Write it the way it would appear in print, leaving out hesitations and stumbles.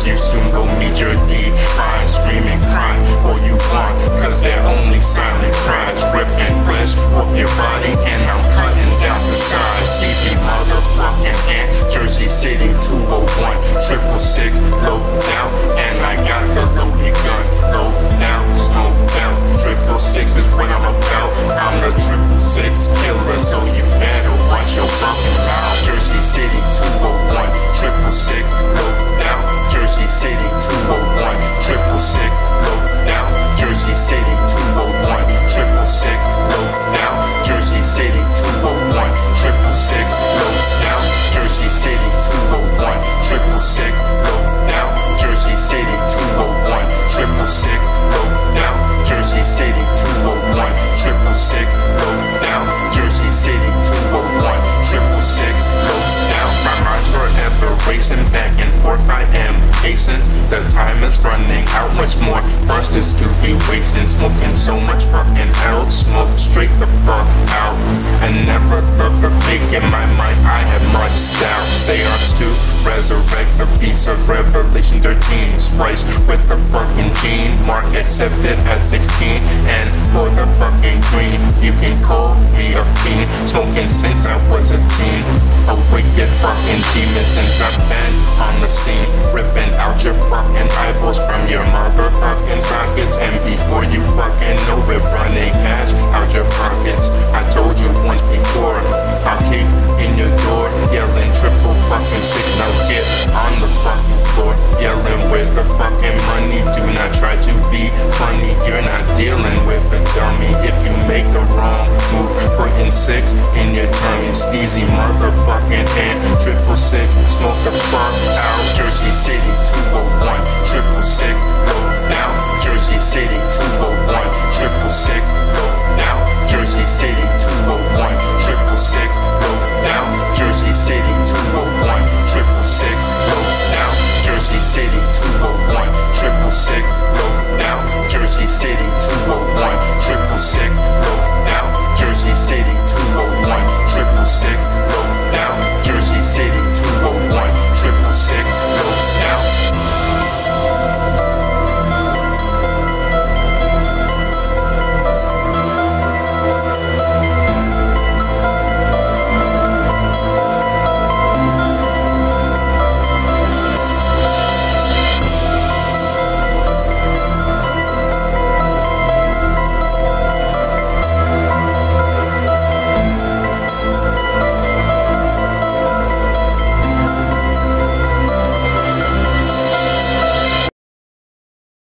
cause you soon gon' meet your demise. Screaming, cry all you want, cause they're only silent cries. Ripping flesh off your body and I'm cutting down the size. Steezy motherfucking Ant, Jersey City 201, 666, low down, and I got the loaded gun. Low down, smoked out, 666 is what I'm about. I'm the 666 killer, so you better watch your fucking mouth. Jersey City 201, 666, low down. Jersey City 201, 666, low down. Jersey City 201, 666, low down. Jersey City 201, 666, low down. Jersey City 201, 666, low down. Jersey City 201, 666, low down. Jersey City 201, 666, low down. Jersey City 201, 666, low down. My mind's forever racing back and forth. I am pacing. The time is running out. Much more busters to be wasting. Smoking so much fucking out. Smoke straight the fuck out. And never look a fake in my mind. I have much style. Seance to resurrect the piece of Revelation 13. Splice with the fucking gene. Mark accepted at 16. And for the fucking green, you can call me a fiend. Smoking since I was a teen. A wicked fucking demon since I've been on the scene. Ripping out your fucking eyeballs from your motherfucking sockets. And before you fucking know it, running cash out your pockets. I told you once before, I'll kick in your door. Yelling 666, now get on the fucking floor. Yelling, where's the fucking money? Do not try to be funny, you're not dealing with a dummy. If you make the wrong move, putting 6 in your tummy. Steezy motherfucking Ant, 666, smoke the fuck out. Jersey City 201, 666, go down. Jersey City 201, 666,